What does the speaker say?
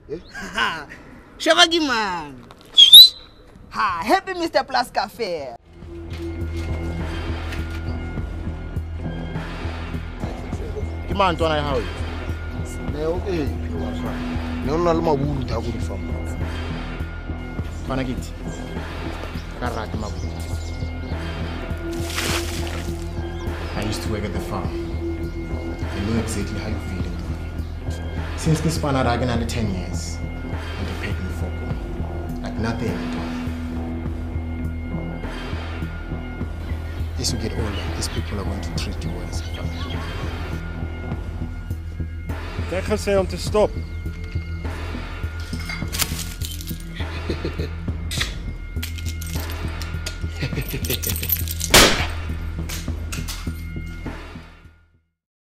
Ha! Shavagi man! Ha! Happy Mr. Plus Cafe! Man, don't I how? Okay, no, no, no, no, no, Panagiti. I used to work at the farm. I know exactly how you feel it. Since this span out, I've been under 10 years. And they paid me for gold. Like nothing. As you get older, these people are going to treat you as a family. Ek gaan sê om te stop.